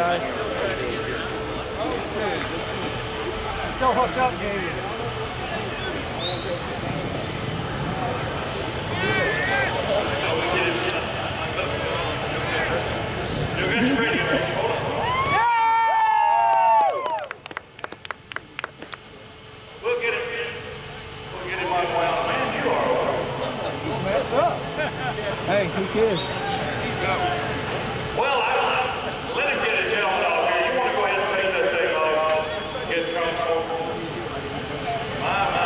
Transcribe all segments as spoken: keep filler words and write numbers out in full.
guys. Go hook up, Gabe. You'll get you ready. Hold on. We'll get him. We'll get him on the way out. Man, you are Messed up. Hey, who cares? well, I, let him get his helmet off here. You want to go ahead and take that thing off? Get comfortable. My, my.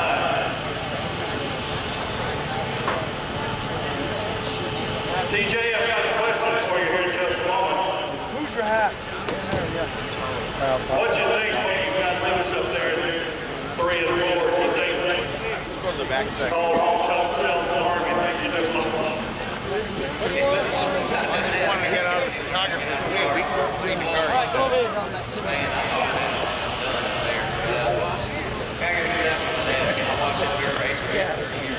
T J, I've got a question for you here in just a moment. Who's your hat? Yes, sir, yeah. What you think when you got Lewis up there? Three and four. What you think? Let's go to the back section. Call home, tell him, tell him, you think you do something. I just wanted to get out of the photographer's way. We can go clean the car. Right, go ahead on that Man, I thought that was done up there. I lost it. I got to do that one day. I watched it your race right here.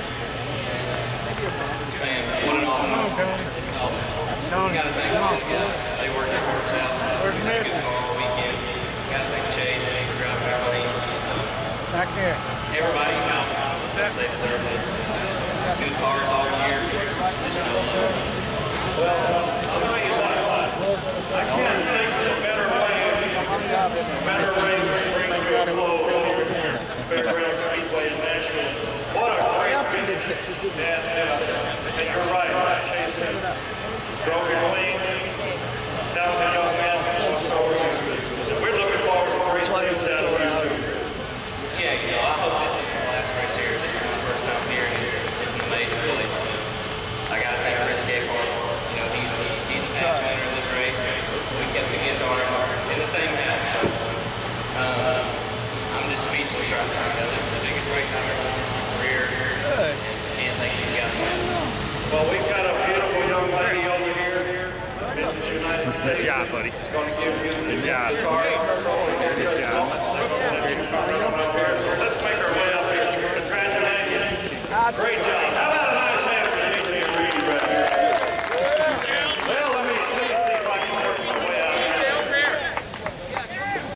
Man, what an awesome. It's awesome. You got to thank them together. They worked their hearts out. Where's Missy? All weekend. Got to thank Chase for driving our team. Back there. Everybody, you know, they deserve this. Two cars all year. Well, I'll tell you what, I can't think of a better way, better race to bring to a close here at Fairgrounds Speedway in Nashville. What a great finish. And, uh, and you're right, Chase drove your clean, down the young man. We're looking forward to great things out of here. Yeah, you know, I hope this is the last race here. This is my first time here, and it's, it's an amazing place. I got to thank Chris Gayford. You know, he's, he's a past winner of this race. We kept the guitar in the same house. So, um, I'm just speechless right now. You know, this is the biggest race I've ever won in my career. Good. Can't thank these guys enough. Well, we've got a beautiful young lady over here. This is United States. Good job, buddy. It's going to give you the Good job. car. Good job. Let's make our way up here. Congratulations. Great job.